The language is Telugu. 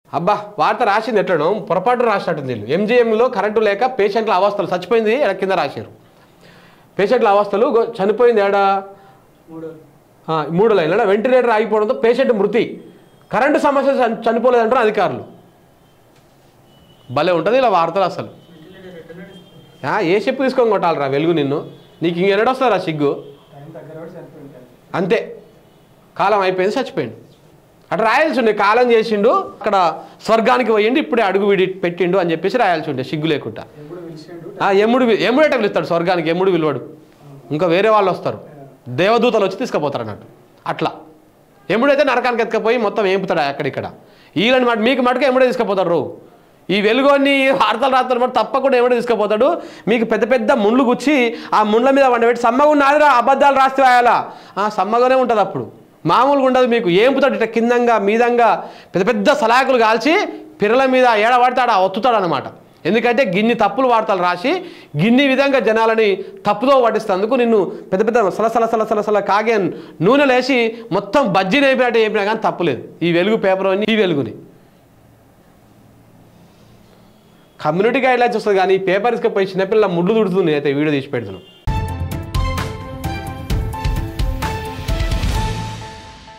అబ్బా వార్త రాసింది ఎట్లనో పొరపాటు రాసినట్టుంది వీళ్ళు. ఎంజీఎంలో కరెంటు లేక పేషెంట్ల అవస్థలు చచ్చిపోయింది కింద రాశారు. పేషెంట్ల అవస్థలు చనిపోయింది ఏడా 3 లైన్ల వెంటిలేటర్ ఆగిపోవడంతో పేషెంట్ మృతి, కరెంటు సమస్య చనిపోలేదంటారు అధికారులు. భలే ఉంటుంది ఇలా వార్తలు అసలు. ఏ చెప్పు తీసుకొని కొట్టాలరా వెలుగు నిన్ను, నీకు ఇంకెన్నడొస్తారా సిగ్గు. అంతే, కాలం అయిపోయింది చచ్చిపోయింది. అటు రాయాల్సి ఉండే కాలం చేసిండు అక్కడ స్వర్గానికి పోయిండు ఇప్పుడే అడుగు విడి పెట్టిండు అని చెప్పేసి రాయాల్సి ఉండే సిగ్గు లేకుండా. ఎముడేట పిలుస్తాడు స్వర్గానికి, ఎముడు విలువడు, ఇంకా వేరే వాళ్ళు వస్తారు దేవదూతలు వచ్చి తీసుకుపోతారు అన్నట్టు. అట్లా ఎముడైతే నరకానికి ఎత్తుకపోయి మొత్తం ఏంపుతాడు అక్కడిక్కడ. వీళ్ళని మీకు మటుకు ఎముడే తీసుకుపోతారు. ఈ వెలుగుని వార్తలు రాస్తారు మాట తప్పకుండా ఎముడే తీసుకుపోతాడు. మీకు పెద్ద పెద్ద ముండ్లు గుచ్చి ఆ ముండ్ల మీద వండబెట్టి సమ్మగా ఉన్నదిరా అబద్ధాలు రాస్తే రాయాలా, సమ్మగానే ఉంటుంది అప్పుడు, మామూలుగా ఉండదు. మీకు ఏంపుతాడు ఇట్లా కిందంగా మీదంగా పెద్ద పెద్ద సలాకులు కాల్చి పిర్రల మీద ఏడబడతాడు ఒత్తుతాడు అనమాట. ఎందుకంటే గిన్ని తప్పులు వార్తలు రాసి గిన్ని విధంగా జనాలని తప్పుతో పట్టిస్తేందుకు నిన్ను పెద్ద పెద్ద సలసల కాగే నూనె లేసి మొత్తం బజ్జీని అయిపోయినట్టు చెప్పినా కానీ తప్పులేదు. ఈ వెలుగు పేపర్ ఈ వెలుగుని కమ్యూనిటీ గైడ్లైన్స్ వస్తుంది కానీ ఈ పేపర్ ఇసుకపోయి చిన్నపిల్లల ముళ్ళు దుడుతుంది. అయితే వీడియో తీసి పెడుతున్నాను.